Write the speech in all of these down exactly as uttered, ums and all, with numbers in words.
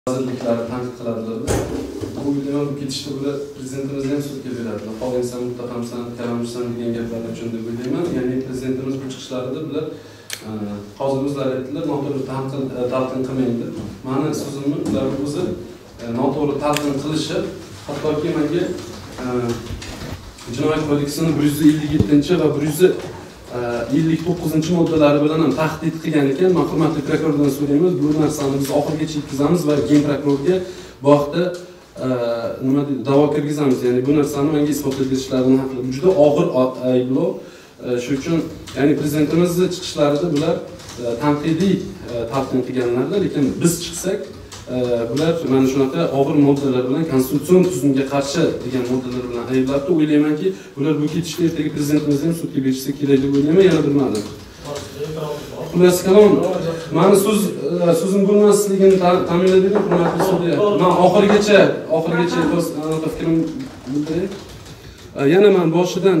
vazirliklarni tanqid qiladilar. Bu videoni bu ketishda bular prezidentimiz ham sudga beradilar. Xohlasan, muttahamsan, karamsan degan gaplar uchun deb o'ylayman. Ya'ni prezidentimiz bu chiqishlarida bular hozir o'zlari aytdilar, noto'g'ri talqin talqin qilmang deb. Mani so'zimni ular o'zi noto'g'ri talqin qilishi, hattoki menga Jinoyat kodeksining bir yuz ellik yettinchi va bir yuz ellik to'qqizinchi moddalari bilan ham tahdid qilgan ekan. Men hurmatli prokurordan so'raymiz, bu narsani biz oxirigacha yetkazamiz va gen prokurorga bu vaqtda nima deydi, da'vo kirgizamiz. Ya'ni bu narsani menga isbotlab berishlarini haqli. Juda og'ir ayblov. Shuning uchun ya'ni prezidentimizning chiqishlarida bular tanqidiy talqin qilganlar, lekin biz chiqsak bular mana shunaqa og'ir moddalar bilan, konstitutsion tuzumga qarshi degan moddalar bilan ayblabdi. O'ylaymanki, bular bu ketishda ertaga prezidentimiz ham sudga berishsa kerak deb o'ylayman. Yana bir ma'lum. Xullas kalom, meni so'z so'zim bo'lmasligini ta'minlaydi, hurmatli sudya. Men oxirigacha, oxirigacha o'z fikrimni bildiray. Yana men boshidan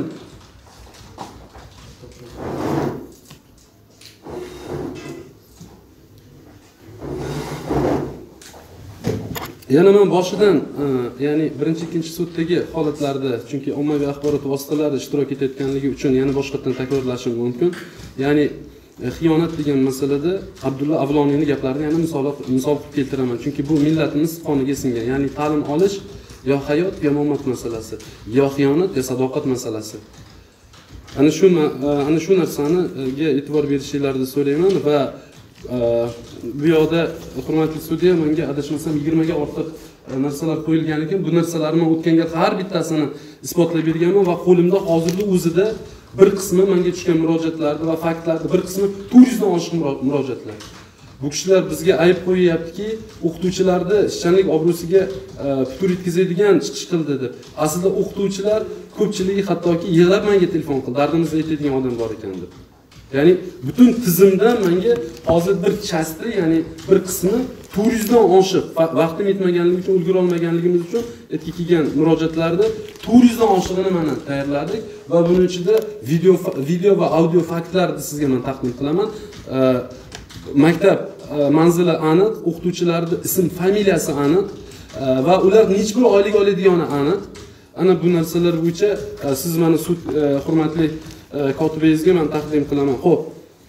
Yana men boshidan, ya'ni birinchi ikkinchi suddagi holatlarda, chunki ommaviy axborot vositalari ishtirok etayotganligi uchun yana boshqatdan takrorlashim mumkin. Ya'ni xiyonat degan masalada Abdulla Avloniyning gaplarini yana misol misol qilib keltiraman, chunki bu millatimiz qoniga singan. Ya'ni ta'lim olish yo hayot yo mamot masalasi, yo xiyonat yo sadoqat masalasi. Ana shu ana shu narsaniga e'tibor berishingizni so'rayman va bu yoqda hurmatli sudya, menga adashmasam yigirma ga ortiq narsalar qo'yilgan ekan. Bu narsalarni o'tgan gal har bittasini isbotlab berganman va qo'limda hozirda o'zida bir qismi menga tushgan murojaatlarni va faktlarni bir qismi to'rt yuz dan oshiq murojaatlar. Bu kishilar bizga ayb qo'yyaptiki, o'qituvchilarni ishchanlik obro'siga putur yetkazadigan chiqish qildi deb. Aslida o'qituvchilar ko'pchiligi hattoki yig'lab menga telefon qildi, dardimizni aytadigan odam bor ekan deb. Ya'ni butun tizimdan menga hozir bir chasti, ya'ni bir qismi to'rt yuz dan oshiq, vaqtim yetmaganligi uchun, ulgura olmaganligimiz uchun aytib kelgan murojaatlarda to'rt yuz dan oshig'ini mana tayyorladik va buning ichida video video va audio faktlarni sizga men taqdim qilaman. Maktab manzili aniq, o'qituvchilarning ism familiyasi aniq va ular necha bir oylik oladigani aniq. Ana bu narsalar bo'yicha siz meni sud hurmatli kotibingizga men taqdim qilaman. Xo'p.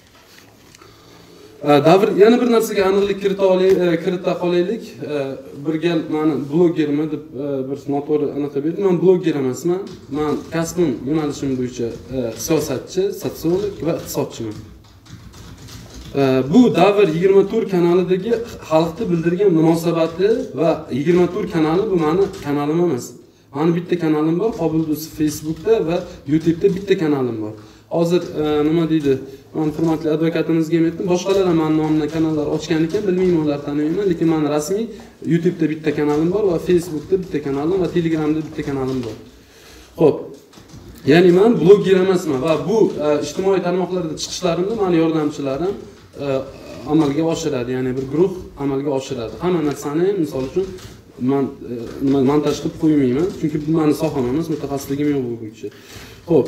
Davr yana bir narsaga aniqlik kirita olaylik, kirita qolaylik. Bir gal meni blogerman deb bir noto'g'ri anaqa berdi. Men bloger emasman. Men kasbim, yo'nalishim bo'yicha siyosatchi, sotsiolog va iqtisodchiman. Bu Davr yigirma to'rt kanalidagi xalqni bildirgan munosabati va yigirma to'rt kanali bu meni kanalim emas. Mani bitta kanalim bor, Qobildo'si Facebookda va YouTube'da bitta kanalim bor. Hozir nima deydi? Men hurmatli advokatimizga ham aytdim, boshqalar ham men nomimdan kanallar ochgan ekan, bilmayman, ular tanimayman, lekin men rasmiy YouTube'da bitta kanalim bor va Facebookda bitta kanalim va Telegramda bitta kanalim bor. Xo'p. Ya'ni men bloger emasman va bu ijtimoiy tarmoqlarda chiqishlarimni meni yordamchilarim amalga oshiradi, ya'ni bir guruh amalga oshiradi. Hamma narsani, misol uchun men nima montaj qilib qo'ymayman, chunki bu meni soham emas, mutaxassisligim yo'q bu bo'yicha. Xo'p.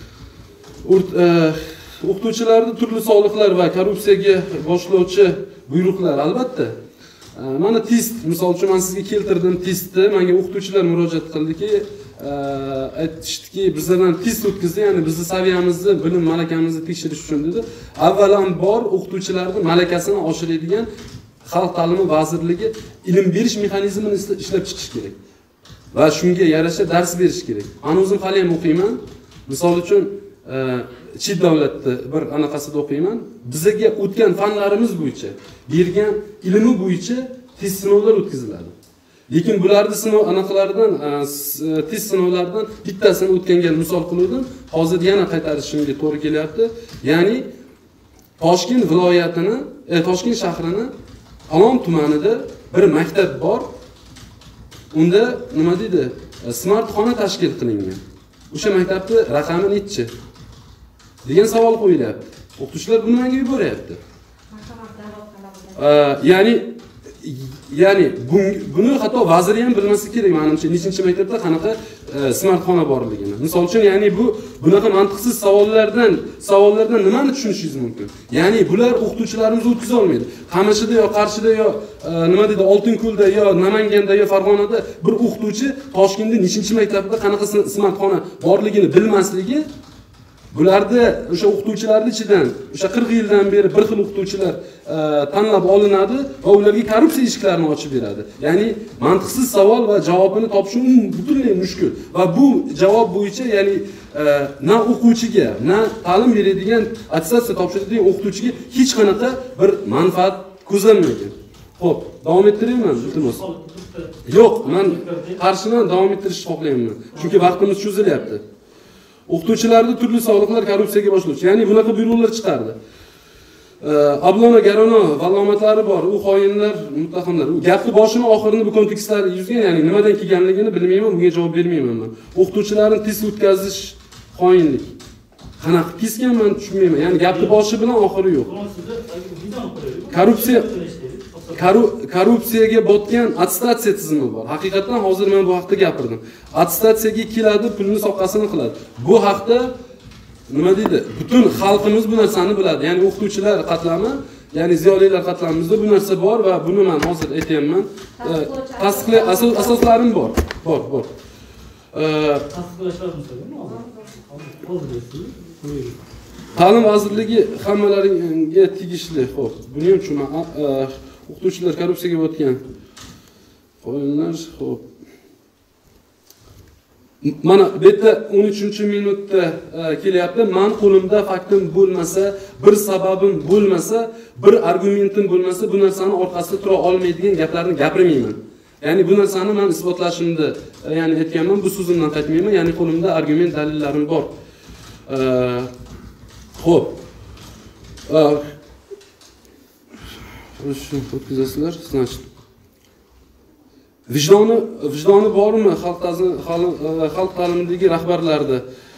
O'qituvchilarning turli soliqlar va korrupsiyaga boshlovchi buyruqlar albatta. Mana test, misol uchun men sizga keltirdim testni, menga o'qituvchilar murojaat qildiki, aytishdiki, bizlardan test o'tkazdi, ya'ni bizning saviyamizni, bilim malakamizni tekshirish uchun dedi. Avvalambor o'qituvchilarning malakasini oshiradigan Xalq ta'limi vazirligi ilm berish mexanizmini ishlab chiqish kerak. Va shunga yarasha dars berish kerak. Men o'zim hali ham o'qiyman. Misol uchun, chet davlatda bir anaqasida o'qiyman. Bizga o'tgan fanlarimiz bo'yicha, bergan ilmi bo'yicha test sinovlar o'tkaziladi. Lekin bularning sinov anaqalaridan, test sinovlaridan bittasini o'tgangan misol qiluvdim. Hozir yana qaytarishimga to'g'ri kelyapti. Ya'ni Toshkent viloyatini, Toshkent shahrini Alom tumanida bir maktab bor. Unda nima deydi? Smartxona tashkil qilingan. O'sha maktabning raqami nechi? degan savol qo'yilyapti. O'qituvchilar buni menga yuboryapti. Ya'ni ya'ni buni hatto vaziri ham bilmasa kerak menimcha, nechinchi maktabda qanaqa smartfona borligini. Misol uchun, ya'ni bu bunaqa mantiqsiz savollardan savollardan nimani tushunishingiz mumkin? Ya'ni bular o'qituvchilarimiz o'tkiza olmaydi. Qamashida yo Qarshida yo nima deydi, Oltinko'lda yo Namanganda yo Farg'onada bir o'qituvchi Toshkentda nechinchi maktabda qanaqa smartfona borligini bilmasligi, bularda o'sha o'qituvchilarning ichidan o'sha qirq yildan beri bir xil o'qituvchilar tanlab olinadi va ularga korrupsiya eshiklarini ochib beradi. Ya'ni mantiqsiz savol va javobini topish butunlay mushkul. Va bu javob bo'yicha, ya'ni na o'quvchiga, na ta'lim beradigan, attestatsiya topshiradigan o'qituvchiga hech qanaqa bir manfaat ko'zlanmagan. Xo'p, davom ettirayman, iltimos. Yo'q, men qarshidan davom ettirishni xohlayman. Chunki vaqtimiz cho'zilyapti. O'qituvchilarda turli soliqlar korrupsiyaga boshlovchi, ya'ni bunaqa buyruqlar chiqardi. Ablona Garano valomatlari bor, u xoinlar, muttahamlar. U gapni boshini oxirini bu kontekstlar yuzgan, ya'ni nimadan kelganligini bilmayman, bunga javob bermayman men. O'qituvchilarni test o'tkazish xoinlik. Qanaqa kesgan men tushunmayman. Ya'ni gapni boshi bilan oxiri yo'q. Korrupsiya korrupsiyaga botgan attestatsiya tizimi bor. Haqiqatan hozir men bu haqda gapirdim. Attestatsiyaga keladi, pulni soqqasini qiladi. Bu haqda nima deydi? Butun xalqimiz bu narsani biladi. Ya'ni o'qituvchilar qatlami, ya'ni ziyolilar qatlamimizda bu narsa bor va buni men hozir aytayapman. Tasdiqlash asoslarim bor. Bor, bor. Ta'lim vazirligi hammalaringga tegishli. Xo'p, buni ham tushunman. O'qituvchilar korrupsiyaga botgan xoinlar, xo'p. Mana bu yerda o'n uchinchi minutda kelyapti. Men qo'limda faktim bo'lmasa, bir sababim bo'lmasa, bir argumentim bo'lmasa, bu narsani orqasida tura olmaydigan gaplarni gapirmayman. Ya'ni bu narsani men isbotlashimda, ya'ni aytganman, bu so'zimdan qaytmayman. Ya'ni qo'limda argument, dalillarim bor. Xo'p. Shu o'tkazasizlar, значит. Vijdoni, vijdoni bormi xalq xalq ta'limidagi rahbarlarda?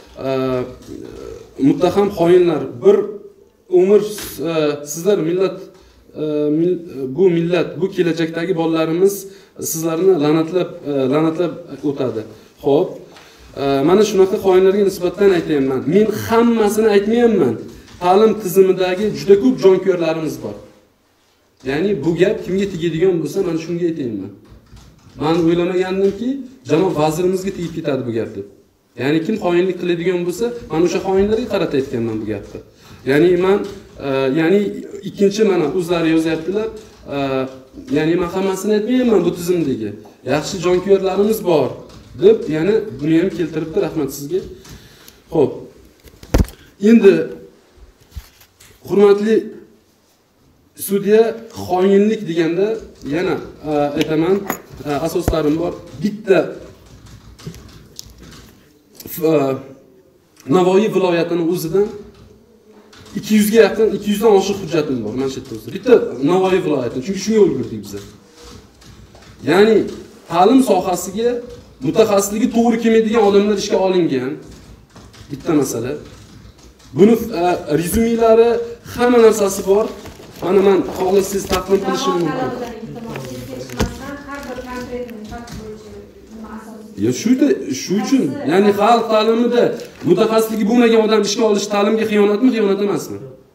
Muttaham xoinlar, bir umr sizlar millat bu millat, bu kelajakdagi bolalarimiz sizlarni la'natlab la'natlab o'tadi. Xo'p. Mana shunaqa xoinlarga nisbatan aytayman. Men hammasini aytmayapman. Ta'lim tizimidagi juda ko'p jonkorlarimiz bor. Ya'ni bu gap kimga tegadigan bo'lsa, men shunga aytayman. Men o'ylamaganimki, janob vazirimizga tegib ketadi bu gap deb. Ya'ni kim xoinlik qiladigan bo'lsa, men o'sha xoinlarga qarata aytganman bu gapni. Ya'ni men ya'ni ikkinchi mana o'zlari yozyaptilar. Ya'ni men hammasini aytmayman bu tizimdagi. Yaxshi jonkorlarimiz bor deb, ya'ni buni ham keltiribdi, rahmat sizga. Xo'p. Endi hurmatli sudya, xoinlik deganda yana aytaman, asoslarim bor. Bitta Navoiy viloyatining o'zidan ikki yuz ga yaqin, ikki yuz dan oshiq hujjatim bor mana shu yerda o'zi. Bitta Navoiy viloyati, chunki shunga o'lgurdik biz. Ya'ni ta'lim sohasiga mutaxassisligi to'g'ri kelmaydigan odamlar ishga olingan. Bitta masala. Buni rezumelari, hamma narsasi bor. Mana men xohlasangiz taqdim qilishim mumkin. Ya shuyda, shu uchun, ya'ni xalq ta'limida mutaxassisligi bo'lmagan odam ishga olish ta'limga xiyonatmi, xiyonat emasmi?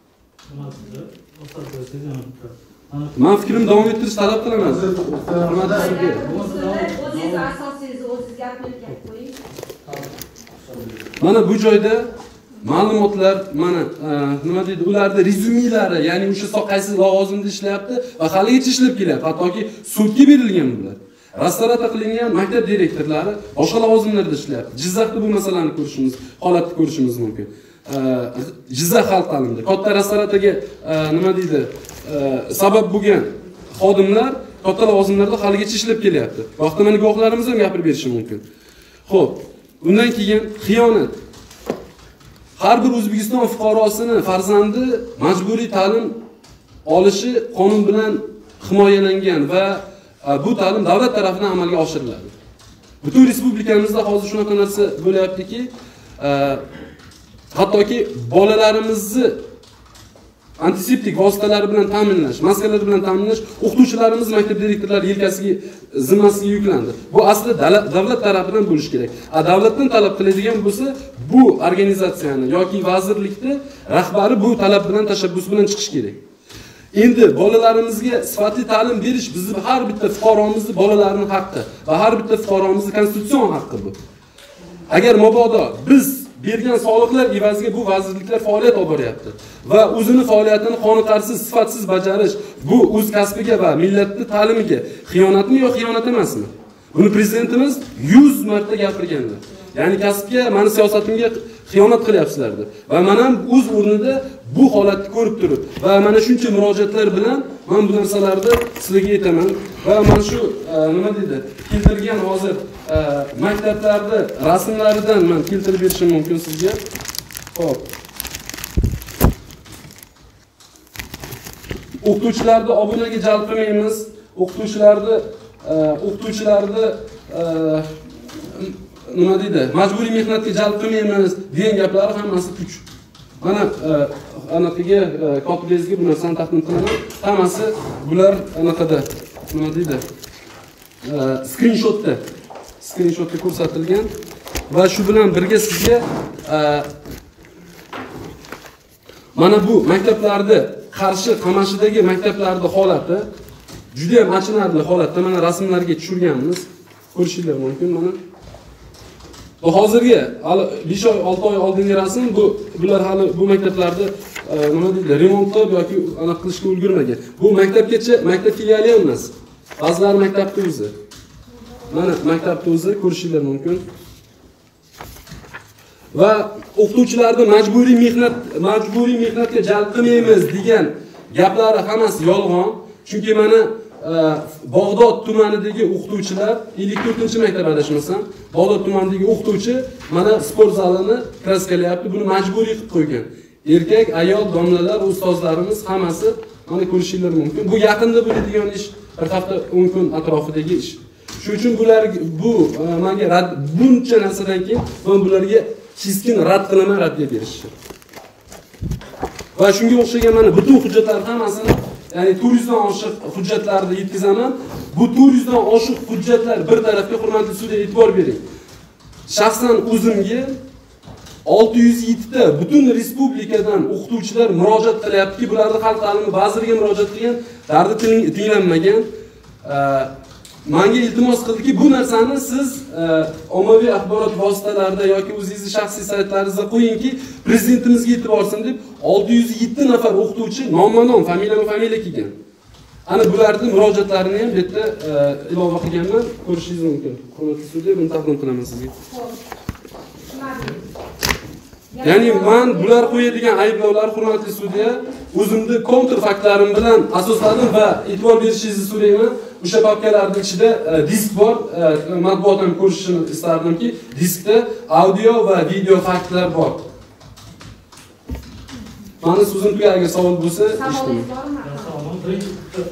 Men fikrimni davom ettirish talab qilaman. Hurmatli sudya. O'zingiz asosingizni o'zingiz gapirib qo'ying. Mana bu joyda ma'lumotlar, mana nima deydi, ularda rezumelari, ya'ni o'sha qaysi lavozimda ishlayapti va haligacha ishlab kelyapti. Hattoki sudga berilgan bular. Restoratsiya qilingan maktab direktorlari boshqa lavozimlarda ishlayapti. Jizzaxda bu masalani ko'rishimiz, holatni ko'rishimiz mumkin. Jizzax xalq ta'limida katta restoratsiyaga nima deydi, sabab bo'lgan xodimlar katta lavozimlarda haligacha ishlab kelyapti. Vaqtda mana guvohlarimiz ham gapirib berishi mumkin. Xo'p, undan keyin xiyonat. Har bir O'zbekiston fuqarosini farzandi majburiy ta'lim olishi qonun bilan himoyalangan va bu ta'lim davlat tomonidan amalga oshiriladi. Butun respublikamizda hozir shunaqa narsa bo'layaptiki, hattoki bolalarimizni antiseptik vositalari bilan ta'minlash, maskalar bilan ta'minlash o'qituvchilarimiz, maktab direktorlari yelkasiga, zimmasiga yuklandi. Bu aslida davlat tarafidan bo'lish kerak. A davlatdan talab qiladigan bo'lsa, bu organizatsiyani yoki vazirlikni rahbari bu talab bilan, tashabbus bilan chiqish kerak. Endi bolalarimizga sifatli ta'lim berish bizning har bitta fuqaromizning bolalarining haqqi va har bitta fuqaromizning konstitutsion haqqi bu. Agar mabodo biz bergan soliqlar evaziga bu vazirliklar faoliyat olib boryapti va o'zini faoliyatini qoniqarsiz, sifatsiz bajarish bu o'z kasbiga va millatning ta'limiga xiyonatmi yo xiyonat emasmi? Buni prezidentimiz yuz marta gapirganlar. Ya'ni kasbga, meni siyosatimga xiyonat qilyapsizlar deb. Va men ham o'z o'rnida bu holatni ko'rib turib va mana shuncha murojaatlar bilan men bu narsalarni sizlarga aytaman va men shu nima deydi, keltirgan hozir maktablarda rasmlaridan men keltirib berishim mumkin sizga. Xo'p. O'qituvchilarni obunaga jalb qilmaymiz. O'qituvchilarni o'qituvchilarni nima deydi, majburiy mehnatga jalb qilmaymiz degan gaplar hammasi puch. Mana anaqaga kotibingizga bu narsani taqdim qilaman. Hammasi bular anaqada nima deydi? Screenshotda screenshotda ko'rsatilgan va shu bilan birga sizga mana bu maktablarda Qarshi, Qamashidagi maktablarda holati juda ham achinarli holatda. Mana rasmlarga tushirganmiz. Ko'rishingiz mumkin mana. Bu hozirgi besh oy, olti oy oldingi rasm bu bular hali bu maktablarda nima deydi, remontda yoki aniq qilishga ulgurmagan. Bu maktabgacha, maktab filiali emas. Ba'zilari maktabda o'zi. Mana maktabda o'zi ko'rishingiz mumkin. Va o'qituvchilarni majburiy mehnat, majburiy mehnatga jalb qilmaymiz degan gaplari hammasi yolg'on. Chunki mana Bag'dod tumanidagi o'qituvchilar ellik to'rtinchi maktab adashmasam, Bag'dod tumanidagi o'qituvchi mana sport zalini kraskalayapti, buni majburiy qilib qo'ygan. Erkak, ayol, domlalar, ustozlarimiz hammasi mana ko'rishingiz mumkin. Bu yaqinda bo'ladigan ish, bir hafta o'n kun atrofidagi ish. Shuning uchun bular bu menga rad buncha narsadan keyin men bularga keskin rad qilaman, raddiya berishdi. Va shunga o'xshagan mana butun hujjatlar hammasini, ya'ni to'rt yuz dan oshiq hujjatlarni yetkazaman. Bu to'rt yuz dan oshiq hujjatlar bir tarafga, hurmatli sudya, e'tibor bering. Shaxsan o'zimga olti yuz yetti ta butun respublikadan o'qituvchilar murojaat qilyaptiki, bularni xalq ta'limi vaziriga murojaat qilgan, dardi tinglanmagan. Menga iltimos qildiki, bu narsani siz ommaviy axborot vositalarida yoki o'zingizning shaxsiy saytlaringizda qo'yingki, prezidentimizga yetib borsin deb olti yuz yetti nafar o'qituvchi nomma-nom, familiya-familiya kelgan. Ana bularning murojaatlarini ham bu yerda ilova qilganman, ko'rishingiz mumkin. Hurmatli sudya, buni taqdim qilaman sizga. Ya'ni men bular qo'yadigan ayblovlar, hurmatli sudya, o'zimni kontra faktlarim bilan asosladim va e'tibor berishingizni so'rayman. O'sha papkalarning ichida disk bor, matbuot ham ko'rishini istardimki, diskda audio va video faktlar bor. Mana so'zim tugar, agar savol bo'lsa, eshitaman. Savol birinchi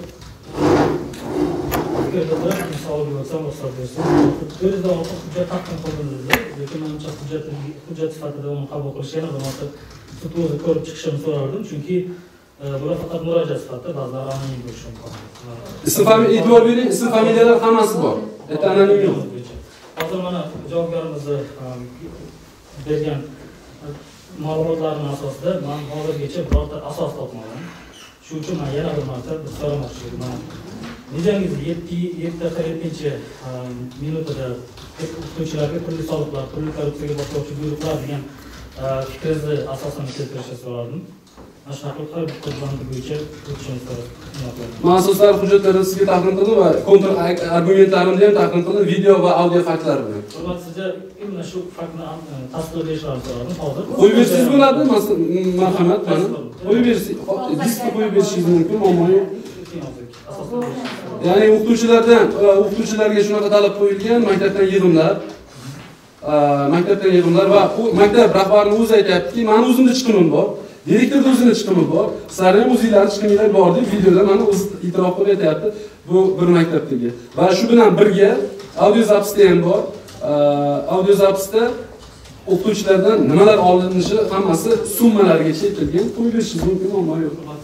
savol bo'lsa, to'rt yuz dan ortiq hujjat taqdim qilindi, lekin menimcha hujjat hujjat sifatida uni qabul qilishgan va maqsad sud o'zi ko'rib chiqishini so'rardim, chunki bular faqat murojaat sifatida, ba'zilari anonim bo'lishi mumkin. Ism familiya, e'tibor bering, ism familiyalar hammasi bor. Bitta anonim yo'q. Hozir mana javobgarimizni bergan ma'lumotlarning asosida men hozirgacha birorta asos topmadim. Shuning uchun men yana bir marta so'ramoqchi edim. Videongiz yetti yettinchi minutida o'qituvchilarga turli soliqlar, turli korrupsiyaga boshlovchi buyruqlar degan fikringizni asosan keltirishni so'radim. Mashg'ulotlar bitta bo'yicha o'tishimiz kerak. Mahsulotlar hujjatlarini sizga taqdim qildim va kontra argumentlarimni ham taqdim qildim, video va audio faktlar bilan. Hurmat, sizga mana shu faktni tasdiqlashlarini so'radim hozir. Qo'yib bersangiz bo'ladi, marhamat, mana. Qo'yib bersangiz, diskni qo'yib berishingiz mumkin, muammo yo'q. Ya'ni o'qituvchilardan, o'qituvchilarga shunaqa talab qo'yilgan, maktabdan yig'imlar, maktabdan yig'imlar va maktab rahbarining o'zi aytayaptiki, meni o'zimda chiqimim bor. Direktorda o'zining chiqimi bor. Sizlar ham o'zingizlarning chiqiminglar bor deb videoda mana o'zi e'tirof qilib aytayapti. Bu bir maktabdagi. Va shu bilan birga audio zapisda ham bor. Audio zapisda o'qituvchilardan nimalar olinishi hammasi summalargacha aytilgan. Qo'yib berishingiz mumkin, ammo yo'q.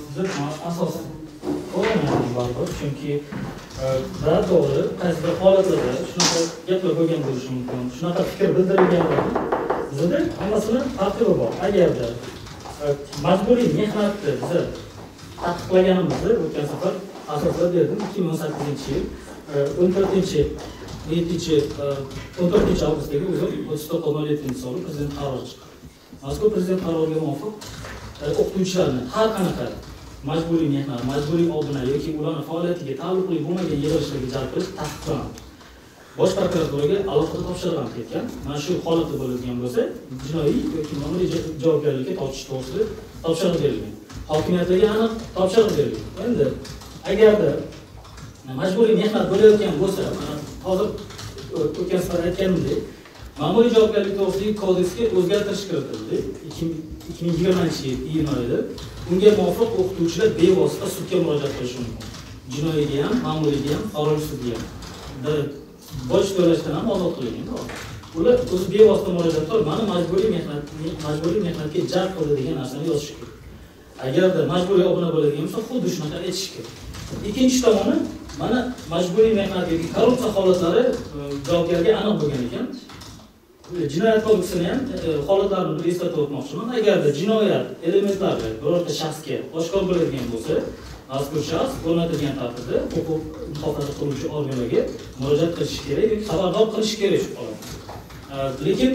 Bizda asosan bo'lmaydi baribir, chunki da to'g'ri qaysi bir holatlarda shunaqa gaplar bo'lgan bo'lishi mumkin, shunaqa fikr bildirilganlar. Bizda hammasini tartibi bor. Agarda majburiy mehnatni biz taqiqlaganimizni o'tgan safar asosida berdim ikki ming o'n sakkizinchi yil o'n to'rtinchi yettinchi o'n to'rtinchi avgustdagi o'zi o'ttiz to'qqiz nol yettinchi sonli prezident qarori chiqdi. Mazkur prezident qaroriga muvofiq o'qituvchilarni har qanaqa majburiy mehnat, majburiy obuna yoki ularning faoliyatiga taalluqli bo'lmagan yig'ilishlarga jalb qilish taqiqlanadi. Bosh prokuraturaga alohida topshiriq ketgan. Mana shu holatda bo'ladigan bo'lsa, jinoiy yoki ma'muriy javobgarlikka tortish to'g'risida topshiriq berilgan. Hokimiyatlarga aniq topshiriq berilgan. Endi agarda majburiy mehnat bo'layotgan bo'lsa, hozir o'tgan safar aytganimdek, ma'muriy javobgarlik to'g'risidagi kodeksga o'zgartirish kiritildi ikki ming yigirmanchi yil iyun oyida. Unga muvofiq o'qituvchilar bevosita sudga murojaat qilishi mumkin. Jinoiyga ham, ma'muriyga ham, fuqarolik sudiga ham. Boj to'lashdan ham ozod qilingan. Ular o'zi bevosita murojaat qilib, mana majburiy mehnat, majburiy mehnatga jalb qildi degan narsani yozish kerak. Agarda majburiy obuna bo'ladigan bo'lsa, xuddi shunaqa aytish kerak. Ikkinchi tomoni, mana majburiy mehnat yoki korrupsiya holatlari javobgarga aniq bo'lgan ekan. Jinoyat kodeksini ham holatlarini bir eslatib o'tmoqchiman. Agarda jinoyat elementlari birorta shaxsga oshkor bo'ladigan bo'lsa, mazkur shaxs o'rnatilgan tartibda huquq muhofaza qiluvchi organlarga murojaat qilish kerak yoki xabardor qilish kerak shu holatda. Lekin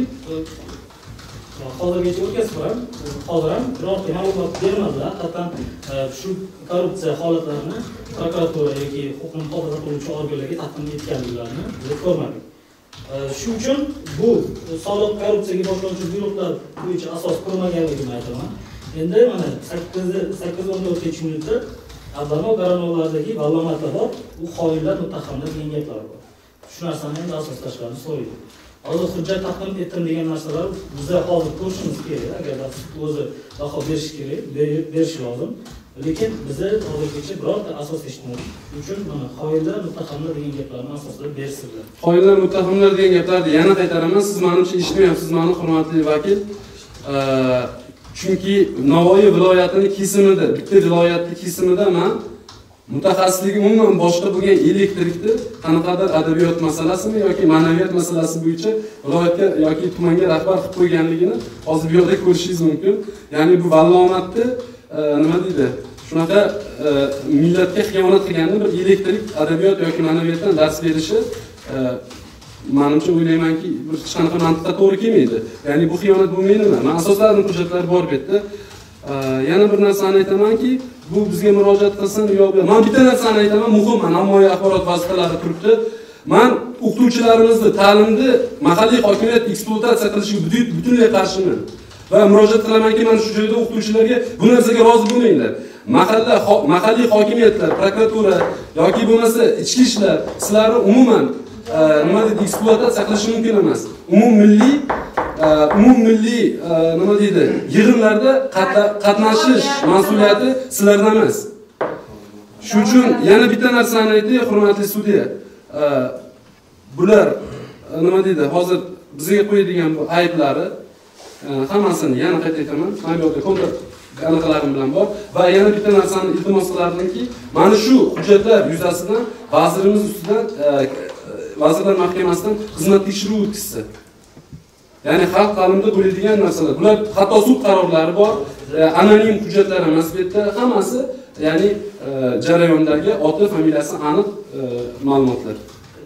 hozirgacha o'tkazib ham, hozir ham birorta ma'lumot bermadilar. Hatto shu korrupsiya holatlarini prokuratura yoki huquqni muhofaza qiluvchi organlarga taqdim etganliklarini biz ko'rmadik. Shuning uchun bu soliq korrupsiyaga boshlovchi buyruqlar bo'yicha asos qurmaganligini aytaman. Endi mana sakkiz o'n to'rtinchi minutda Abdano Garanovlardagi vallomatlar bor, u xoinlar, muttahamlar degan gaplar bor. Shu narsani endi asos tashqarini so'raydi. Hozir hujjat taqdim etdim degan narsalar bizda hozir ko'rishimiz kerak. Agarda o'zi baho berish kerak, berish lozim. Lekin bizda hozirgacha birorta asos eshitmadik. Uchun mana xoinlar, muttahamlar degan gaplarni asosida bersizlar. Xoinlar, muttahamlar degan gaplarni yana qaytaraman. Siz menimcha eshitmayapsiz, meni hurmatli vakil. Chunki Navoiy viloyatining kesimida, bitta viloyatning kesimida men mutaxassisligi umuman boshqa bo'lgan elektrikni qanaqadir adabiyot masalasimi yoki ma'naviyat masalasi bo'yicha viloyatga yoki tumanga rahbar qilib qo'yganligini hozir bu yerda ko'rishingiz mumkin. Ya'ni bu vallomatni nima deydi? Shunaqa millatga xiyonat qilganni bir elektrik adabiyot yoki ma'naviyatdan dars berishi menimcha o'ylaymanki bir hech qanaqa mantiqqa to'g'ri kelmaydi. Ya'ni bu xiyonat bo'lmaydimi? Men asoslarini hujjatlari bor bu yerda. Yana bir narsani aytamanki, bu bizga murojaat qilsin yo men bitta narsani aytaman, muhim namoyish axborot vositalari turibdi. Men o'qituvchilarimizni ta'limni mahalliy hokimiyat ekspluatatsiya qilishiga butunlay qarshiman. Va murojaat qilamanki, men shu joyda o'qituvchilarga bu narsaga rozi bo'lmanglar. Mahalla mahalliy hokimiyatlar, prokuratura yoki bo'lmasa ichki ishlar sizlarni umuman nima deydi, ekspluatatsiya qilishi mumkin emas. Umummilliy umummilliy nima deydi, yig'inlarda qatnashish mas'uliyati sizlardan emas. Shuning uchun yana bitta narsani aytay, hurmatli sudya. Bular nima deydi, hozir bizga qo'yadigan bu ayblari hammasini yana qayta aytaman. Men bu yerda kontra aniqlarim bilan bor va yana bitta narsani iltimos qilardimki, mana shu hujjatlar yuzasidan vazirimiz ustidan Vazirlar Mahkamasidan xizmat tekshiruvi o'tkazsa. Ya'ni xalq ta'limida bo'ladigan narsalar. Bular hatto sud qarorlari bor, anonim hujjatlar emas bu yerda, hammasi ya'ni jarayondagi oti, familiyasi aniq ma'lumotlar.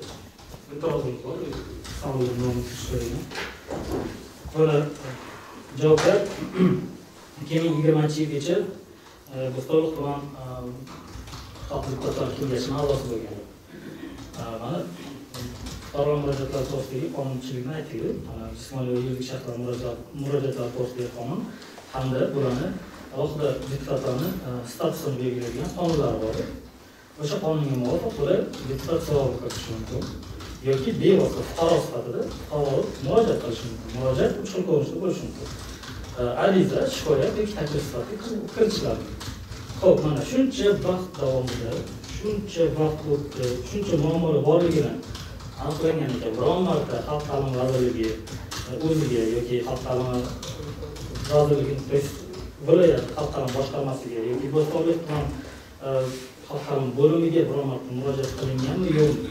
Buni javobgar ikki ming yigirmanchi yilgacha Bo'stonliq tuman xalq deputatlari kengashining a'zosi bo'lgan. Mana fuqaro murojaatlar to'g'risidagi qonunchilikni aytdik. Jismoniy va yuridik shaxslar murojaatlar to'g'risidagi qonun hamda bularni alohida deputatlarni statusini belgilagan qonunlar bor. O'sha qonunga muvofiq ular deputat so'rovi kirishi mumkin yoki bevosita fuqaro sifatida fuqaro murojaat qilishi mumkin. Murojaat uch xil ko'rinishda bo'lishi mumkin. Ariza, shikoyat yoki taklif sifatida kiritiladi. Xo'p, mana shuncha vaqt davomida, shuncha vaqt o'tdi, shuncha muammolar borligini aniqlangan ekan. Biron marta Xalq ta'limi vazirligi o'ziga yoki Xalq ta'limi vazirligining viloyat xalq ta'limi boshqarmasiga yoki Bo'stonliq tuman xalq ta'limi bo'limiga biror marta murojaat qilinganmi yo'qmi?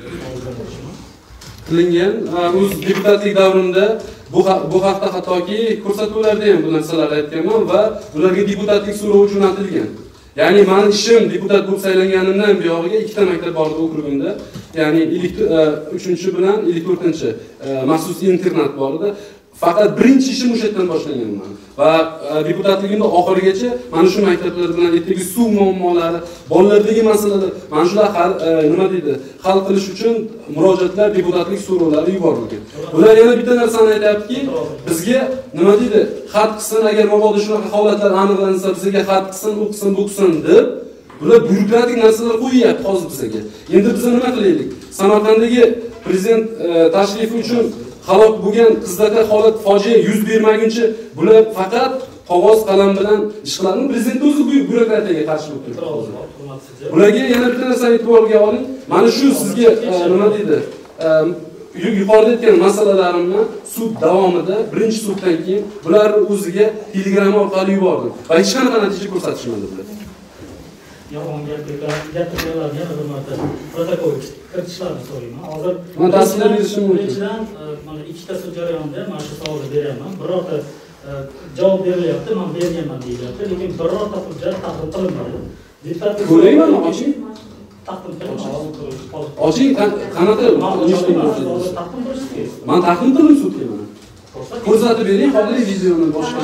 Qilingan. O'z deputatlik davrimda bu bu haqda hattoki ko'rsatuvlarda ham bu narsalarni aytganman va ularga deputatlik so'rovi jo'natilgan. Ya'ni meni ishim deputat bo'lib saylanganimdan buyog'iga ikkita maktab bor edi okrugimda. Ya'ni uchinchi bilan ellik to'rtinchi maxsus internat bor edi. Faqat birinchi ishim o'sha yerdan boshlanganman. Va deputatligimda oxirigacha mana shu maktablar bilan ertaga suv muammolari, bolalardagi masalalar, mana shular nima deydi, hal qilish uchun murojaatlar, deputatlik so'rovlari yuborilgan. Ular yana bitta narsani aytayaptiki, bizga nima deydi, xat qilsin, agar mabodo shunaqa holatlar aniqlansa, bizga xat qilsin, u qilsin, bu qilsin deb bular byurokratik narsalar qo'yyapti hozir bizga. Endi biz nima qilaylik? Samarqanddagi prezident tashrifi uchun halok bo'lgan qizlarda holat fojia yuz bermaguncha bular faqat qog'oz qalam bilan ish qiladi. Prezident o'zi bu byurokratiyaga qarshi bo'lib turibdi. Bularga yana bitta narsani e'tiborga oling. Mana shu sizga nima deydi? Yuqorida aytgan masalalarimni sud davomida birinchi suddan keyin bular o'ziga telegram orqali yubordim va hech qanaqa natija ko'rsatishmadi bular. Yolg'on gapirganlarni yana bir marta protokol kiritishlarini so'rayman. Hozir men tasdiqlab berishim mumkin. Birinchidan mana ikkita sud jarayonida mana shu savolni beryapman. Birorta javob berilyapti, men berganman deyilyapti, lekin birorta hujjat taqdim qilinmadi. Deputatlik ko'rayman, oching. Taqdim qilinmadi. Oching, qanaqa taqdim qilish? Men taqdim qildim sudga mana. Ko'rsatib bering, hozir videoni boshqa.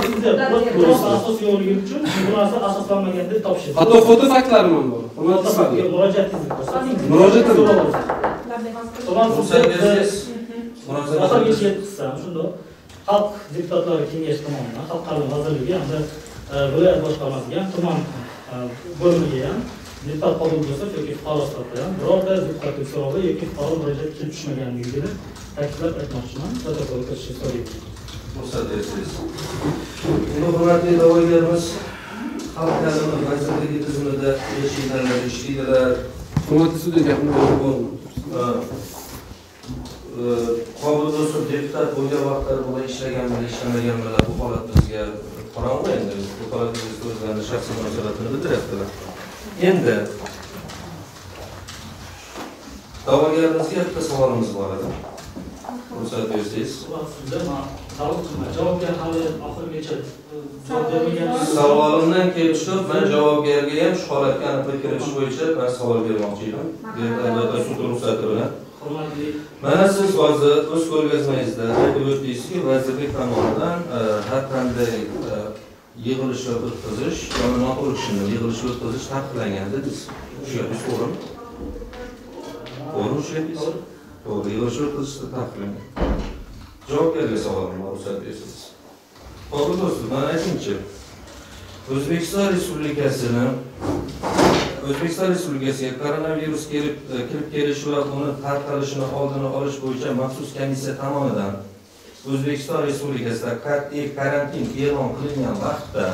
Asos yo'qligi uchun bu narsa asoslanmagan deb topshirdi. Hatto foto faktlarim ham bor. Murojaatingizni ko'rsating. Murojaatim. To'g'ri, murojaat murojaat qilsam, shunda xalq deputatlari kengashi tomonidan xalq ta'limi vazirligi hamda viloyat boshqarmasiga ham tuman bo'limiga ham deputat qabul bo'lsa yoki fuqaro sifatida ham birorta deputatlik so'rovi yoki fuqaro murojaat kelib tushmaganligini ta'kidlab aytmoqchiman. Protokolga kirishni so'rayman. Ruxsat bersangiz. Endi hurmatli da'vogarimiz xalq ta'limi vazirligi tizimida yashaydilar, ishlaydilar. Hurmatli sudya gapini bo'lmaydi. Qabul bo'lsa deputat bo'lgan vaqtlarda bular ishlaganmi, ishlamaganmi bu holat bizga qorong'u endi. Bu holat bizga o'zlarini shaxsiy munosabatini bildiryaptilar. Endi da'vogarimizga bitta savolimiz bor edi. Ruxsat bersangiz. Javobgar hali oxirigacha javob bermagan. Savolimdan kelib chiqib, men javobgarga ham shu holatga aniqlik kiritish bo'yicha men savol bermoqchi edim. Albatta sud ruxsati bilan. Mana siz hozir o'z ko'rgazmangizda aytib o'tdingizki, vazirlik tomonidan har qanday yig'ilish o'tkazish, yoki noto'g'ri ishni yig'ilish o'tkazish taqiqlangan dedingiz. Shu gapingiz to'g'rimi? To'g'ri shu gapingiz? To'g'ri, yig'ilish o'tkazish taqiqlangan. Javobgarga savolim bor, ruxsat bersangiz. Qabul do'stlar, mana aytingchi. O'zbekiston Respublikasini O'zbekiston Respublikasiga koronavirus kelib kirib kelishi va uni tarqalishini oldini olish bo'yicha maxsus komissiya tomonidan O'zbekiston Respublikasida qat'iy karantin e'lon qilingan vaqtda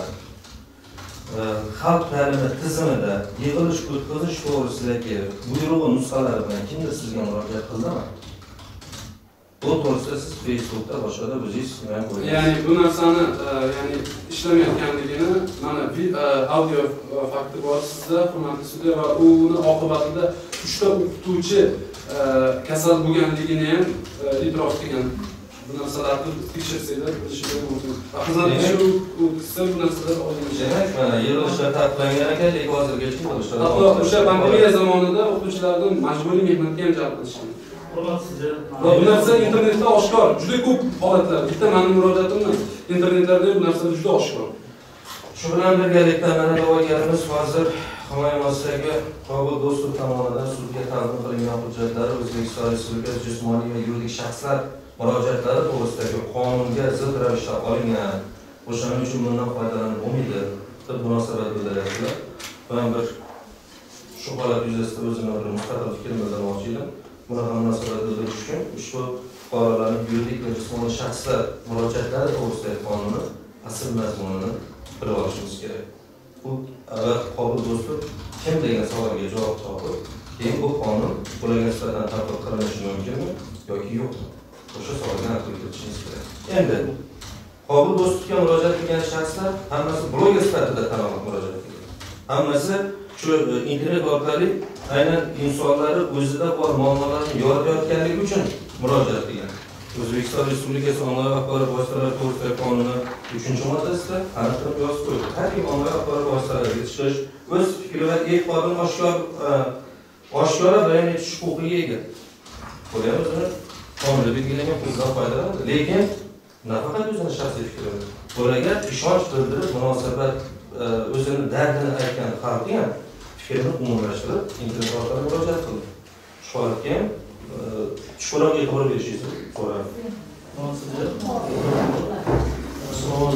xalq ta'limi tizimida yig'ilish o'tkazish to'g'risidagi buyruq nusxalari bilan kimdir sizga murojaat qildimi? Bu to'g'risida siz Facebookda boshqada o'zingiz bilan ko'rgansiz. Ya'ni bu narsani ya'ni ishlamayotganligini mana audio fakti bor sizda, hurmatli sudya, va uni oqibatida uchta o'qituvchi kasal bo'lganligini ham e'tirof qilgan. Bu narsalarni tekshirsanglar bilishingiz mumkin. Xizmat tekshiruv o'tkazsa bu narsalar olinadi. Demak, mana yig'ilishlar taqiqlangan ekan, lekin hozirgacha yig'ilishlar. Hatto o'sha pandemiya zamonida o'qituvchilarni majburiy mehnatga ham jalb qilishgan. Va bu narsa internetda oshkor, juda ko'p holatlar. Bitta mening murojaatimni internetlarda bu narsa juda oshkor. Shu bilan birgalikda mana da'vogarimiz hozir himoyasidagi Qabul Do'stov tomonidan sudga taqdim qilingan hujjatlar O'zbekiston Respublikasi jismoniy va yuridik shaxslar murojaatlari to'g'risidagi qonunga zid ravishda olingan. O'shaning uchun bundan foydalanib bo'lmaydi deb munosabat bildiryaptilar. Men bir shu holat yuzasidan o'zimni bir mustaqil fikrimni bildirmoqchi edim. Bunaqa munosabat bildirish uchun ushbu fuqarolarning yuridik va jismoniy shaxslar murojaatlari to'g'risidagi qonunni asl mazmunini bilib olishimiz kerak. Bu avval Qabul Do'stov kim degan savolga javob topib, keyin bu qonun ularga nisbatan tatbiq qilinishi mumkinmi yoki yo'qmi? O'sha savolga aniqlik kiritishimiz kerak. Endi Qobul Do'stovga murojaat qilgan shaxslar hammasi bloger sifatida tan olib murojaat qilgan. Hammasi shu internet orqali aynan insonlar o'zida bor muammolarni yoritayotganligi uchun murojaat qilgan. O'zbekiston Respublikasi Ommaviy axborot vositalari to'g'risidagi qonuni uchinchi moddasida aniq qilib yozib qo'yilgan. Har kim ommaviy axborot vositalariga chiqish, o'z fikri va e'tiborini oshkor oshkora bayon etish huquqiga ega. Qo'yamiz uni qonunda belgilangan huquqdan foydalanadi, lekin nafaqat o'zining shaxsiy fikrini, ularga ishonch bildirib, munosabat o'zini dardini aytgan xalqi ham fikrini umumlashtirib, internet orqali murojaat qildi. Shu holatga ham chuqurroq e'tibor berishingizni so'rayman. Savol.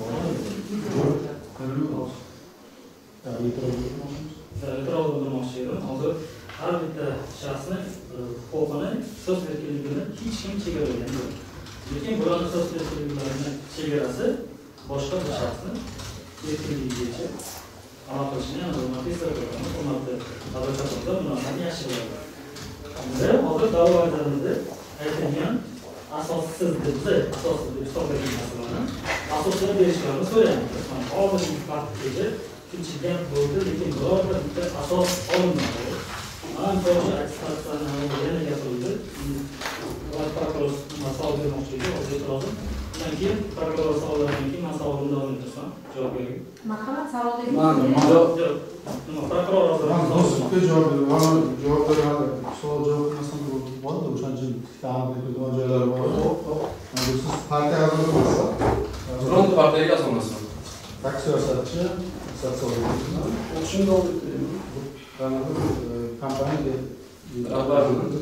E'tiroz bildirmoqchi edim. Hozir har bitta shaxsni huquqini, so'z erkinligini hech kim chegaragan yo'q. Lekin bularning so'z erkinliklarining chegarasi boshqa bir shaxsni erkinligigacha amal qilishni, ya'ni hurmatli so'zlarni, hurmatli advokatlar bunaqa yaxshi biladi. Bizda hozir da'vo vazirligida aytilgan asossiz deb asossiz deb hisoblagan narsalarni asosga berishlarni so'raymiz. Hozirgi vaqtgacha shunchalik bo'ldi, lekin birorta bitta asos olinmadi. Mana to'g'ri attestatsiyani yana gapirildi. Prokuror mas'ul bermoqchiligi hozir e'tirozim. Undan keyin prokuror savollaridan keyin man savolimni davom ettirsam javob bering. Marhamat, savol bering. Man Nima prokuror hozir Do'stga javob bering. Mana javob beradi. Savol javob qilmasam bo'ladi. O'shancha ta'min etilgan joylari bor. Mana siz partiya a'zosi Front partiyaga asosan. tak siyosatchi, sotsiolog. O'qishimni olib kompaniya rahbarimiz.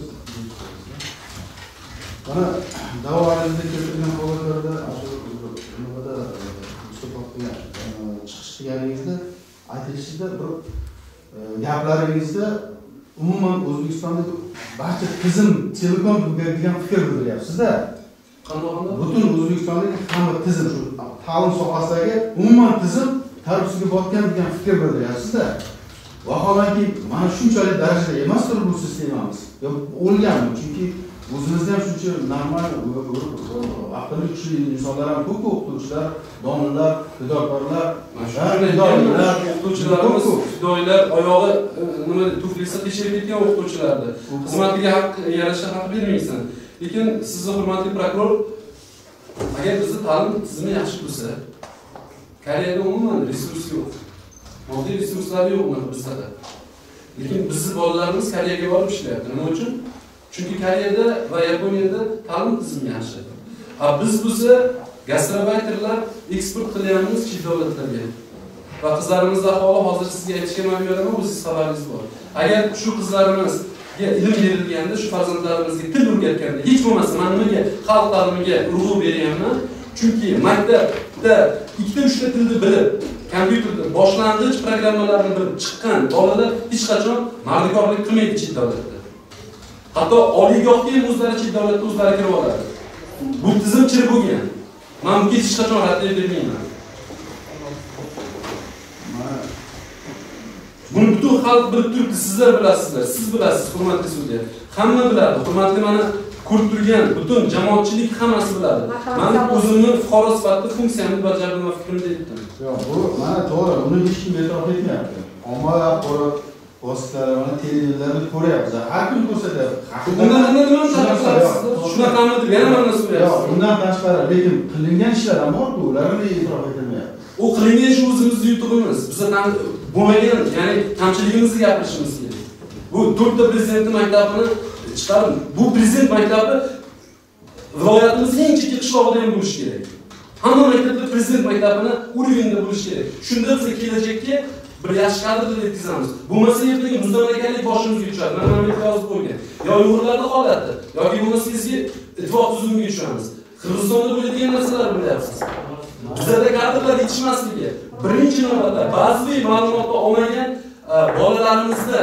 Mana da'volarga keltirilgan holatlarda shu nimada musobaqaga chiqish qilganingizda aytilishida bir gaplaringizda umuman O'zbekistondagi barcha tizim telekom degan fikr bildiryapsiz-da. Qanday Butun O'zbekistondagi hamma tizim shu ta'lim sohasidagi umuman tizim tarbiyaga botgan degan fikr bildiryapsiz-da. Vaholanki mana shunchalik darajada emasdir bu sistemamiz. Yo o'lganmi? Chunki o'zimizda ham shuncha normal aqlli kuchli insonlar ham ko'p, o'qituvchilar, domlalar, fidokorlar, mashhurlar, o'qituvchilarimiz, fidoyilar oyog'i nima tuflisi teshib ketgan o'qituvchilardi. Xizmatiga haq yarasha haq bermaysan. Lekin sizni hurmatli prokuror, agar bizni ta'lim tizimi yaxshi bo'lsa, Koreyada umuman resurs yo'q. Moddiy resurslar yo'q unaqa bizda. Lekin bizning bolalarimiz Koreyaga borib ishlayapti. Nima uchun? Chunki Koreyada va Yaponiyada ta'lim tizimi yaxshi. Ha biz bo'lsa gastrobayterlar eksport qilyapmiz chet davlatlarga. Va qizlarimizda ahvoli hozir sizga aytishga man beraman, o'zingiz xabaringiz bor. Agar shu qizlarimiz ilm berilganda, shu farzandlarimizga til o'rgatganda, hech bo'lmasa men nimaga xalq ta'limiga urg'u beryapman? Chunki maktabda ikkita uchta tilni bilib, kompyuterda boshlang'ich programmalarni bilib chiqqan bolalar hech qachon mardikorlik qilmaydi chet davlatda. Hatto oliygohga ham o'zlari chet davlatda o'zlari kirib oladi. Bu tizim chirib bo'lgan. Men bunga hech qachon rad bermayman. Buni butun xalq bilib turibdi, sizlar bilasizlar, siz bilasiz, hurmatli sudya. Hamma biladi, hurmatli mana ko'rib turgan butun jamoatchilik hammasi biladi. Men o'zimni fuqaro sifatida funksiyamni bajardim va fikrimni aytdim. Yo'q, bu mana to'g'ri, uni hech kim e'tirof etmayapti. Ommaviy axborot vositalari mana televiziyalarni ko'ryapmiz. Har kim ko'rsatyapti. Bundan nima qilasiz? Shunaqami deb yana mana so'rayapsiz. Yo'q, undan tashqari, lekin qilingan ishlar ham bor, ularni e'tirof etilmayapti. O qilingan ish o'zimizning yutug'imiz. Bizda bo'lmagan, ya'ni kamchiligimizni gapirishimiz kerak. Bu to'rtta prezident maktabini chiqarib, bu prezident maktabi viloyatimizning eng chekka qishlog'ida ham bo'lishi kerak. Hamma maktabda prezident maktabini urovenda bo'lishi kerak. Shunda biz kelajakka bir yaxshi kadrlar yetkazamiz. Bo'lmasa ertaga muzlamakalik boshimizga tushadi. Mana men yozib qo'ygan. Yo Uyg'urlarda holati, yoki bo'lmasa sizga ittifoq tuzumuga tushamiz. Qirg'izistonda bo'ladigan narsalar bilyapsiz. Bizda kadrlar yetishmasligi, birinchi navbatda ba'zi ma'lumotni olmagan bolalarimizni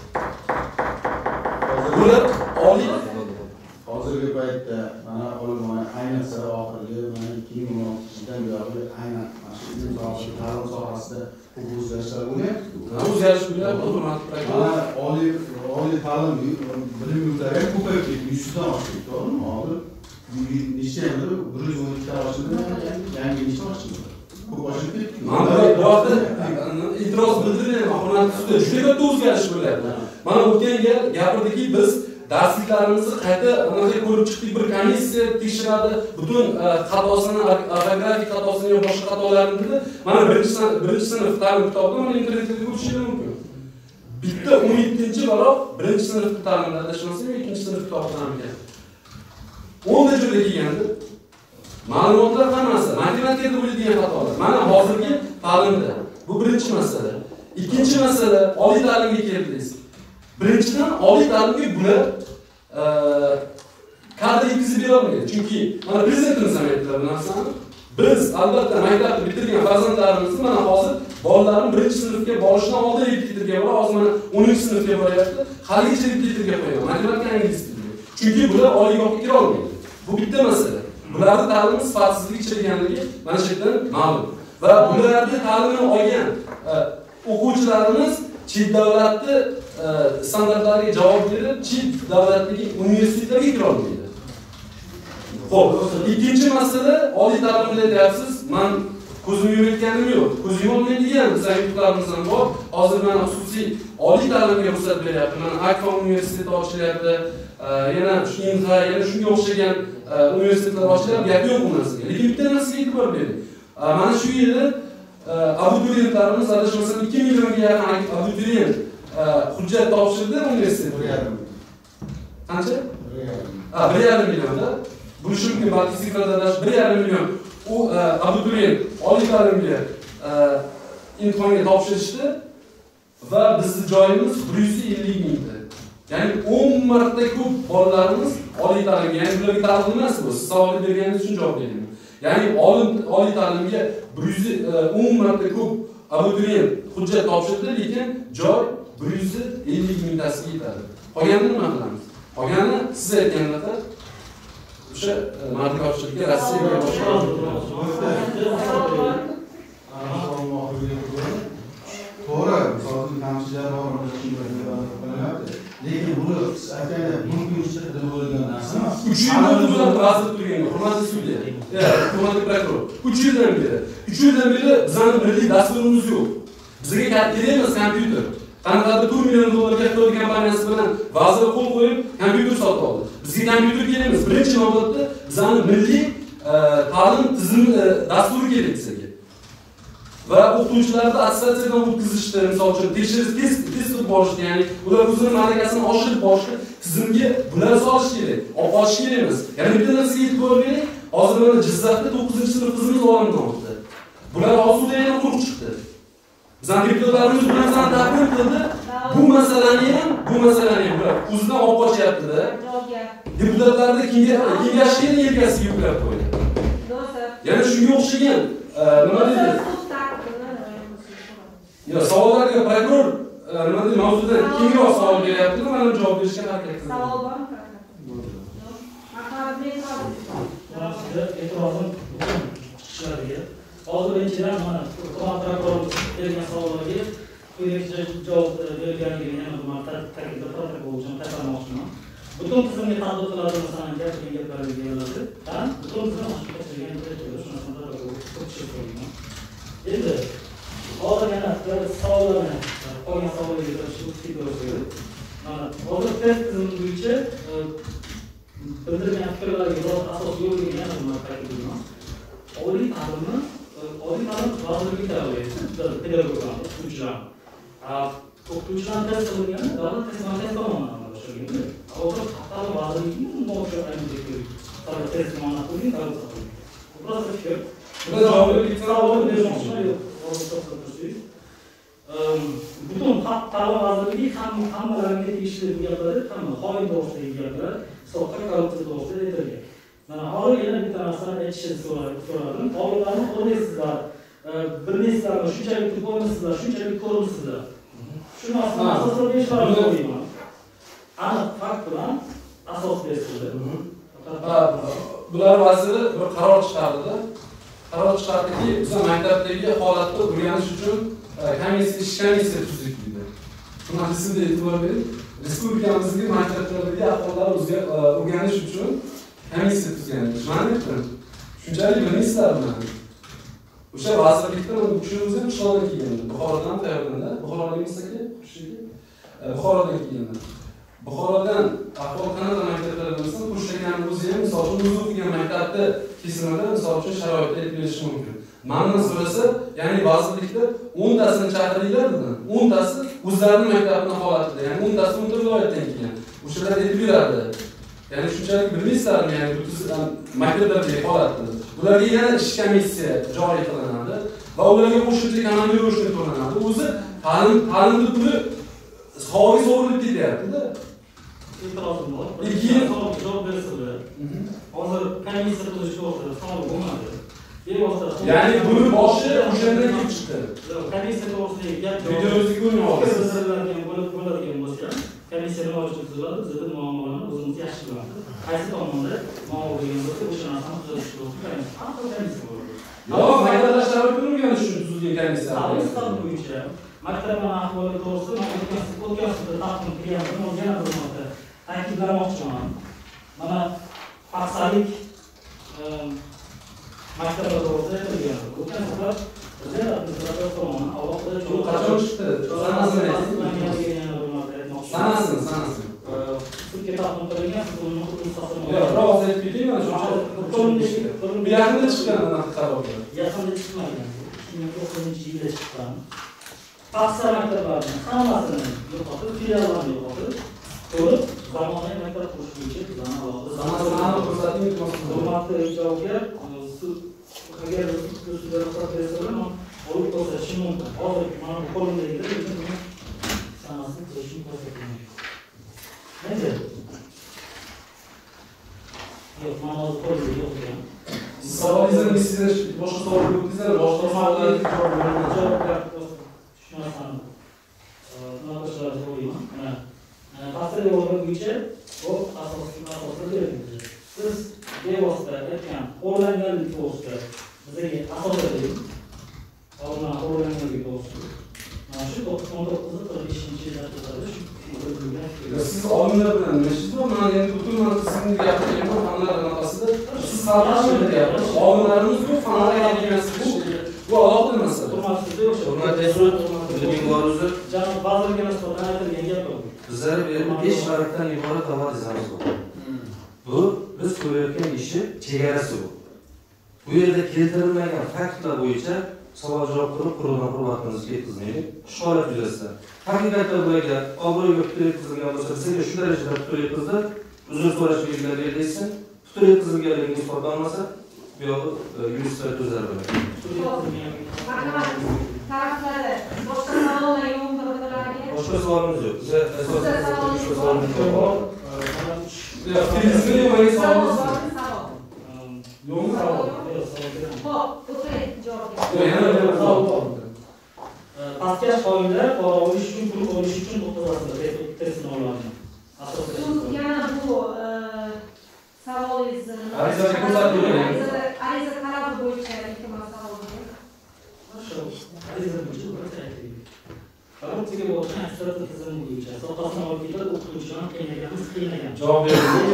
bular oliy hozirgi paytda mana olimlar ayniqsa oxirgi mana ikki ming o'n oltinchidan beri aynan mana shu ta'lim sohasida ko'p o'zgarishlar bo'lyapti. O'zgarish bo'lyapti, hurmatli prokuror. Mana oliy oliy ta'lim bilim yurtlari ham ko'payib ketdi, yuzdan oshdi, to'g'rimi? Hozir nechta yilda bir yuz o'n ikkita ochildi, yangi nechta ochildi? Ko'p ochilib ketdi. Mana bu vaqtda e'tiroz bildirmayman, hurmatli sudya, juda katta o'zgarish bo'lyapti. Mana o'tgan gal gapirdiki, biz darsliklarimizni qayta anaqa ko'rib chiqdik, bir komissiya tekshiradi, butun xatosini, ortografik xatosini yo boshqa xatolarni dedi. Mana birinchi birinchi sinf ta'lim kitobida mana internetda ko'rishingiz mumkin. Bitta o'n yettinchi balo birinchi sinf ta'limda adashmasam, ikkinchi sinf kitobida ham ekan. o'nta joyda kelgandi. Ma'lumotlar hammasi matematikada bo'ladigan xatolar. Mana hozirgi ta'limda bu birinchi masala. Ikkinchi masala oliy ta'limga keldingiz. Birinchidan oliy ta'limga bular kadr yetkazib bera olmaydi. Chunki mana prezidentimiz ham aytdilar bu narsani. Biz albatta maktabni bitirgan farzandlarimizni mana hozir bolalarni birinchi sinfga borishdan oldin repetitorga bor, hozir mana o'ninchi sinfga boryapti. Haligacha repetitorga qo'yaman. Matematika, ingliz tili. Chunki bular oliygohga kira olmaydi. Bu bitta masala. Bularning ta'limi sifatsizlik ichirganligi mana shu yerdan ma'lum. Va bularning ta'limini olgan o'quvchilarimiz chet davlatni standartlariga javob berib, chet davlatdagi universitetlarga kira olmaydi. Xo'p, ikkinchi masala oliy ta'lim bilan deyapsiz. Men ko'zimni yumayotganim yo'q. Ko'z yumolmaydigan zaifliklarimiz ham bor. Hozir mana xususiy oliy ta'limga ruxsat beryapti. Mana Akfa universiteti ochilyapti. Yana shu Inha, yana shunga o'xshagan universitetlar ochilyapti. Gap yo'q bu narsaga. Lekin bitta narsaga e'tibor bering. Mana shu yili abituriyentlarimiz adashmasam ikki millionga yaqin abituriyent hujjat topshirdi universitetga. Qancha? bir yarim millionda. Bu shu mumkin balki sifrada bir yarim million u abituriyent oliy ta'limga imtihonga topshirishdi va bizning joyimiz bir yuz ellik mingta. Ya'ni o'n marta ko'p bolalarimiz oliy ta'limga, ya'ni bularga ta'lim emas bu. Siz savol berganingiz uchun javob beraman. Ya'ni oliy ta'limga bir yuz o'n marta ko'p abituriyent hujjat topshirdi, lekin joy bir yuz ellik mingtasiga yetadi. Qolganini nima qilamiz? Qolganini siz aytganlarda o'sha mardikorchilikka Rossiyaga boshqa to'g'ri, misol kamchiliklar bor, bilinadi. Lekin buni aytganda mumkin ishda bo'lgan narsa emas. uch yildan beri vazir turgan, hurmatli sudya. Hurmatli prokuror. uch yildan beri, uch yildan beri bizning milliy dasturimiz yo'q. Bizga kerak emas kompyuter. Qanaqadir to'rt million dollarga Xitoy kompaniyasi bilan vazir qo'l qo'yib kompyuter sotib oldi. Bizga kompyuter kerak emas. Birinchi navbatda bizning milliy ta'lim tizimi dasturi kerak bizga. Va o'qituvchilarni attestatsiyadan o'tkazishdi, misol uchun tekshirish test test qilib borishdi, ya'ni ular o'zining malakasini oshirib borishdi, tizimga bular solish kerak, olib qochish kerak emas. Ya'ni bitta narsaga e'tibor bering, hozir mana Jizzaxda to'qqizinchi sinf qizimiz olamdan o'tdi. Bular hozirda yana quruq chiqdi. Bizning deputatlarimiz bu narsani taqdim qildi. Bu masalani ham, bu masalani ham bular o'zidan olib qochyapti-da. Deputatlarni kengashini yelkasiga yuklab qo'ydi. Ya'ni shunga o'xshagan nima deydi? Ya savollarga prokuror nima deydi, mavzudan kengroq savol beryapti, men ham javob berishga harakat qilaman. Savol bormi? Haqoratli savol. Sizga e'tirozim chiqishlariga. Hozir birinchidan mana hukumat prokurori bergan savollarga quyidagicha javob berganligini yana bir marta ta'kidlab protokol uchun qaytarmoqchiman. Butun tizimga tadbiqlarni masalan gapirgan gaplarga beriladi. Ha? Butun tizim shu kechirgan shunaqangi protokol ko'chirib qo'yilgan. Endi hozir yana bir savollarni qolgan savollarga berishni ko'rsatib. Mana hozir test tizimi bo'yicha bildirilgan fikrlarga biroz asos yo'qligini yana bir marta ta'kidlayman. Oliy ta'limni oliy ta'lim vazirligi tayyorlaydi, pedagoglar, o'qituvchilar. O'qituvchilar test qilingan, davlat test markazi tomonidan amalga oshirilgan. Hozir ta'lim vazirligining muvaffaqiyat aymandagi davlat test tomonidan davlat taqdim. Bu biroz fikr. Buna javob berib savol bermoqchiman. Butun ta'lim vazirligi hammalariga tegishli gaplar, hamma xoin to'g'risidagi gaplar, soxta korrupsiya to'g'risida aytilgan. Mana hozir yana bitta narsani aytishni so'radim. Olimlarni qo'llaysizlar, bilmaysizlarmi, shunchalik qo'ymaysizlar, shunchalik ko'rimsizlar. Shu narsani asosida besh qaror qo'yman. Aniq fakt bilan asos berildi. Bular vaziri bir qaror chiqardi. Qaror chiqardiki, biz maktabdagi holatni o'rganish uchun komissiya ish komissiya tuzdik dedi. Shuni sizga e'tibor bering. Respublikamizning maktablaridagi ahvollarni o'rganish uchun komissiya tuzgan emish. Mana aytdim. Shunchalik bilmaysizlarmi? O'sha vazirlikda mana u kishini o'zi qishloqdan kelgandi. Buxorodan tayyorlandi. Buxorolik emas-ki, Buxorodan kelgandi. Buxorodan ahvol qanaqa maktablar bo'lsa, Qo'shtaganni o'zi ham misol uchun o'zi o'qigan maktabda kesimida misol uchun sharoitda aytib berishi mumkin. Mendan so'rasa, ya'ni vazirlikda o'ntasini chaqiringlar dedi. o'ntasi o'zlarining maktabining holatida, ya'ni o'ntasi o'nta viloyatdan kelgan. O'shalar aytib beradi. Ya'ni shunchalik bilmaysizlarmi, ya'ni bu maktablardagi holatni. Ularga yana ish komissiya joriy qilinadi va ularga qo'shimcha kommunal yurishni to'lanadi. O'zi ta'lim ta'limni puli xovis o'rilib ketyapti-da. E'tirozim bor. ikki yil javob berilsa, hozir komissiya tuzishga o'xshaydi, savol bo'lmadi. Ya'ni buni boshi o'shandan kelib chiqdi. Komissiya to'g'risidagi gap videomizni ko'ring hozir. Sizlarga bo'lib bo'ladigan bo'lsa, komissiya nima uchun tuziladi? Bizda muammolarni o'zimiz yaxshi bilamiz. Qaysi tomonda muammo bo'lgan bo'lsa, o'sha narsani tuzatish kerak. Hatto komissiya bo'ladi. Yo'q, maktablar ko'rmagan shu tuzilgan komissiya. Ta'lim tizimi bo'yicha maktablar ahvoli to'g'risida men o'tgan hafta taqdim qilgandim, yana bir marta ta'kidlamoqchiman. Mana paxsalik maktablar to'g'risida aytilgan. O'tgan safar bizlar administrator tomonidan alohida bu qachon chiqdi? Sanasini Sanasini, sanasini. Sudga taqdim qilingan, buni hisoblamoqchi. Yo'q, rost aytib keting, mana shuncha. Bu yaqinda chiqqan anaqa qarorlar. Yaqinda chiqmagan. ikki ming to'qqizinchi yilda chiqqan. Paxsa maktablarning hammasini yo'qotib, filiallarni yo'qotib, to'liq zamonaviy maktab qurish bo'yicha bizlarni alohida Sanasini ko'rsating, hurmatli javobgar, agar sizlar ruxsat bersalar, men olib ko'rsatishim mumkin. Hozir mana bu qo'limdagi sanasini qilishim ko'rsatilgan. Endi yo'q, mana hozir qo'limda yo'q ekan. Savolingizni sizlar boshqa savol qo'ydingizlar, boshqa savollarga javob beraman. Javobgar shu narsani naqshlashni qo'yman. Mana paxta yo'li bo'yicha bu asosiy asosda berilgan. Siz bevosita aytgan qo'llanganlik to'g'risida bizga asoslaylik. Oldin qo'llanganlik to'g'risida. Mana shu o'n to'qqiz qirq beshinchi yillarda shu siz olimlar bilan nishizmi? Men endi butun men sizning gapirganim fanlar anaqasida siz qarashni deyapsiz. Olimlarimiz bu fanlarga kelmasin. Bu alohida masala. Hurmatli yo'q. Hurmatli sud, ilmiy ma'ruza. Janob vazirga nisbatan aytilgan gap bor. Bizlar besh barakdan yuqori tovar dizayni bor. Bu biz ko'rayotgan ishi chegarasi bu. Bu yerda keltirilmagan faktlar bo'yicha savol javob qilib, qurilma hurmatimizga yetkazmaylik. Shu holat yuzasidan. Haqiqatda bularga obro'ga putur yetkazilgan bo'lsa, sizga shu darajada putur yetkazdi, uzr so'rash belgilari berilsin. Putur yetkazilganligi isbotlanmasa, bu yog'i yuristlar o'zlari biladi. Taraflari boshqa savollar yo'qmi birdilariga? Boshqa savolimiz yo'q. Bizga asosan boshqa savolimiz yo'q. Ya, filizmi yo'q, Savol savolimiz bormi savol? yo'qmi savol? Xo'p, o'tiring javobga. Yo'q, yana bir savol bor. Pastkash qoidalar pora olish uchun pul olish uchun o'tkaziladi test sinovlarini. Asosiy. Siz yana bu savolingizni Arizaga ko'rsatib bering. ariza talabi bo'yicha iltimos savol bering. Shu ariza bo'yicha o'tkaziladi. Korrupsiyaga bo'lgan strategiya tizimi bo'yicha sohasini olib kelib o'qituvchilarni qiynaganmiz, qiynagan. Javob bering.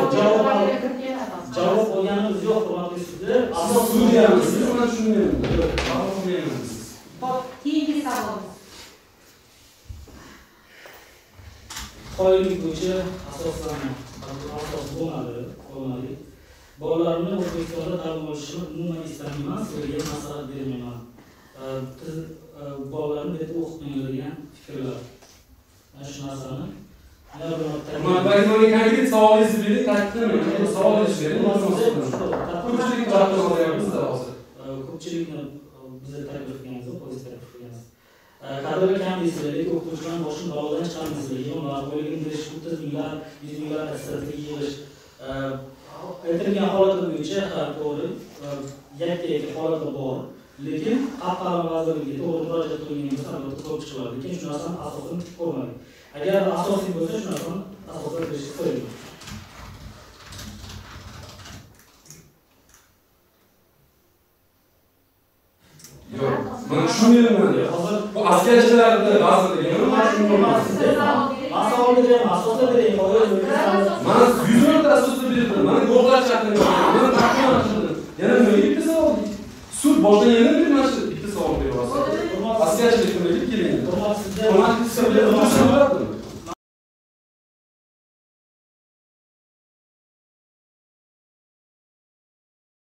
Javob olganimiz yo'q, hurmatli sudlar. Asos sudiyamiz, siz mana tushunmayapsiz. Mana tushunmayapsiz. Xo'p, keyingi savolimiz. Qoidalik bo'yicha asosan asos bo'lmadi, bo'lmadi. Bolalarni O'zbekistonda ta'lim olishini umuman istamayman, sizlarga maslahat bermayman. Biz bolalarni deb o'qitmayman degan fikrlar. Mana shu narsani Mana bayzonga konkret savolingizni bering, ta'kidlamang. Savolingizni bering. Ko'pchilik javob olyapmiz hozir. Ko'pchilikni biz taklif qilganmiz, polis taklif qilganmiz. Kadrlar kam deysizlar, lekin o'qituvchilarni boshini balodan chiqarmaysizlar. Ular qo'liga berish, o'ttiz minglar, yuz minglar strategiya yig'ish. Aytilgan holatlar bo'yicha to'g'ri, yakka-yakka holatlar bor. Lekin Xalq vazirligiga to'g'ri murojaat qilingan bo'lsa, albatta ko'p chiqadi. Lekin shu narsani asosan ko'rmadik. Agar asosiy bo'lsa, shu narsani asosan qilishni so'rayman. Yo'q, men tushunmayman. Bu askarchilarni vazirligi, men tushunmayman. Savol bering, asosda bering, qo'ying. Mana yuz mingta asosda berdim. Mana go'g'larcha massajlik qilib keling. Hurmatsizda Hurmatli sirli